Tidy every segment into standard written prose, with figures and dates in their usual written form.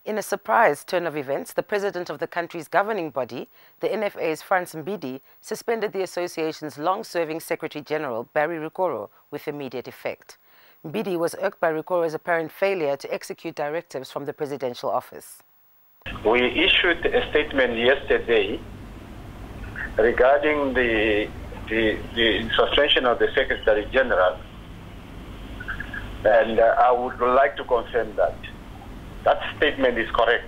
In a surprise turn of events, the president of the country's governing body, the NFA's Frans Mbidi, suspended the association's long-serving Secretary General Barry Rukoro with immediate effect. Mbidi was irked by Rukoro's apparent failure to execute directives from the presidential office. We issued a statement yesterday regarding the suspension of the Secretary General, and I would like to confirm that. That statement is correct.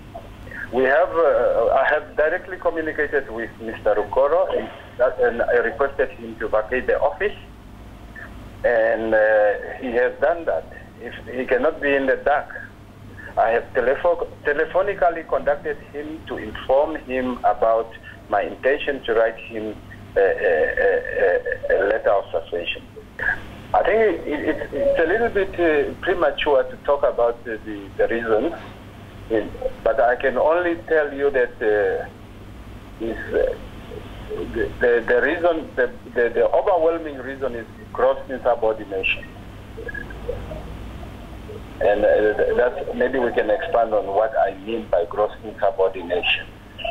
I have directly communicated with Mr. Rukoro and I requested him to vacate the office, and he has done that. If he cannot be in the dark, I have telephonically contacted him to inform him about my intention to write him a letter of suspension. I think it's a little bit premature to talk about the reasons, but I can only tell you that the overwhelming reason is gross insubordination. And that maybe we can expand on what I mean by gross insubordination.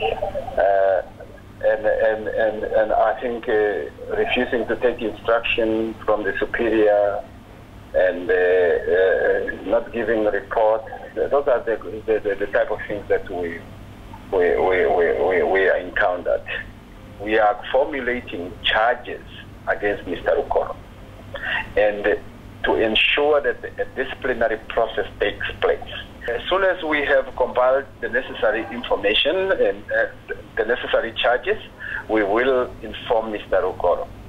And I think refusing to take instruction from the superior and not giving reports, those are the type of things that we are encountered. We are formulating charges against Mr. Rukoro, and to ensure that a disciplinary process takes place. As soon as we have compiled the necessary information and the necessary charges, we will inform Mr. Rukoro.